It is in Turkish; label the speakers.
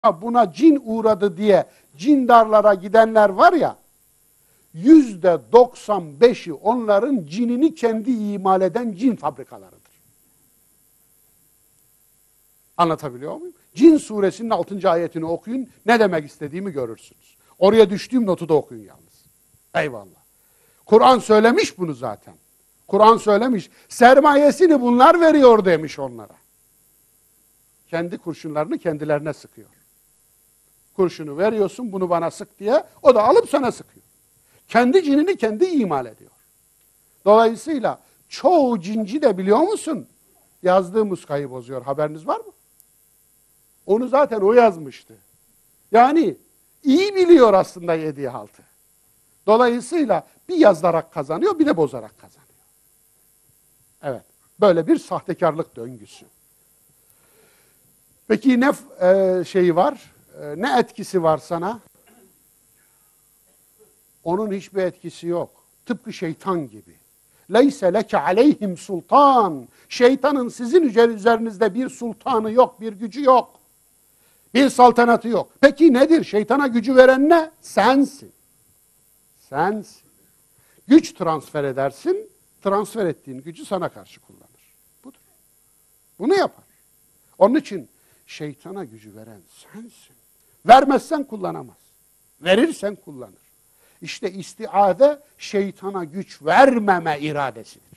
Speaker 1: buna cin uğradı diye cindarlara gidenler var ya, %95'i onların cinini kendi imal eden cin fabrikalarıdır. Anlatabiliyor muyum? Cin suresinin 6. ayetini okuyun, ne demek istediğimi görürsünüz. Oraya düştüğüm notu da okuyun yalnız. Eyvallah. Kur'an söylemiş bunu zaten. Kur'an söylemiş. Sermayesini bunlar veriyor demiş onlara. Kendi kurşunlarını kendilerine sıkıyor. Kurşunu veriyorsun, bunu bana sık diye, o da alıp sana sıkıyor. Kendi cinini kendi imal ediyor. Dolayısıyla çoğu cinci de biliyor musun? Yazdığı muskayı bozuyor. Haberiniz var mı? Onu zaten o yazmıştı. Yani iyi biliyor aslında yediği haltı. Dolayısıyla bir yazarak kazanıyor, bir de bozarak kazanıyor. Evet, böyle bir sahtekarlık döngüsü. Peki ne şeyi var, ne etkisi var sana? Onun hiçbir etkisi yok. Tıpkı şeytan gibi. Leyse leke aleyhim sultan. Şeytanın sizin üzerinizde bir sultanı yok, bir gücü yok. Bir saltanatı yok. Peki nedir? Şeytana gücü veren ne? Sensin. Sensin. Güç transfer edersin, transfer ettiğin gücü sana karşı kullanır. Budur. Bunu yapar. Onun için şeytana gücü veren sensin. Vermezsen kullanamaz. Verirsen kullanır. İşte istiade şeytana güç vermeme iradesidir.